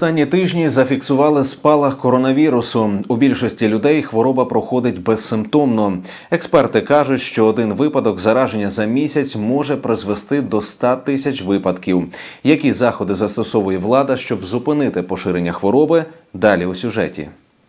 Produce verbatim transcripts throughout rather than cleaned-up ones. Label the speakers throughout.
Speaker 1: Останні тижні зафіксували спалах коронавірусу. У більшості людей хвороба проходить безсимптомно. Експерти кажуть, що один випадок зараження за місяць може призвести до ста тисяч випадків. Які заходи застосовує влада, щоб зупинити поширення хвороби? Далі у сюжеті.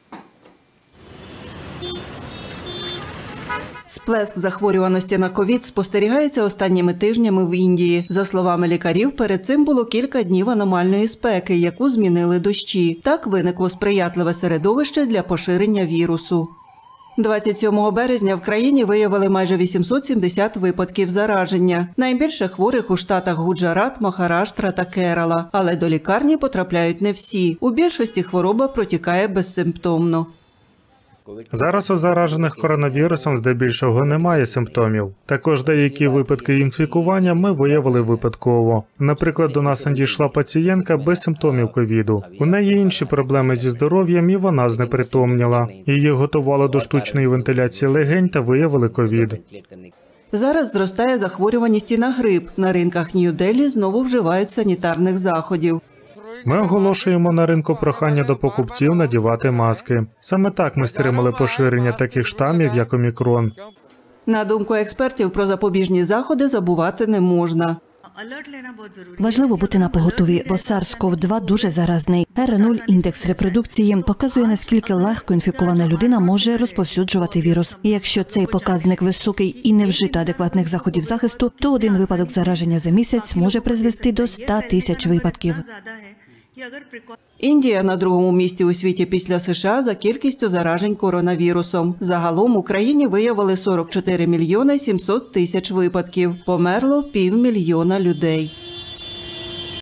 Speaker 2: Сплеск захворюваності на ковід спостерігається останніми тижнями в Індії. За словами лікарів, перед цим було кілька днів аномальної спеки, яку змінили дощі. Так виникло сприятливе середовище для поширення вірусу. двадцять сьомого березня в країні виявили майже вісімсот сімдесят випадків зараження. Найбільше хворих у штатах Гуджарат, Махараштра та Керала. Але до лікарні потрапляють не всі. У більшості хвороба протікає безсимптомно.
Speaker 3: Зараз у заражених коронавірусом здебільшого немає симптомів. Також деякі випадки інфікування ми виявили випадково. Наприклад, до нас надійшла пацієнтка без симптомів ковіду. У неї інші проблеми зі здоров'ям і вона знепритомніла. Її готували до штучної вентиляції легень та виявили ковід.
Speaker 2: Зараз зростає захворюваність і на грип. На ринках Нью-Делі знову вживають санітарних заходів.
Speaker 3: Ми оголошуємо на ринку прохання до покупців надівати маски. Саме так ми стримали поширення таких штамів, як омікрон.
Speaker 2: На думку експертів, про запобіжні заходи забувати не можна.
Speaker 4: Важливо бути напоготові, бо сарс ков два дуже заразний. ер нуль, індекс репродукції, показує, наскільки легко інфікована людина може розповсюджувати вірус. І якщо цей показник високий і не вжито адекватних заходів захисту, то один випадок зараження за місяць може призвести до ста тисяч випадків.
Speaker 2: Індія на другому місці у світі після США за кількістю заражень коронавірусом. Загалом у країні виявили сорок чотири мільйони сімсот тисяч випадків. Померло півмільйона людей.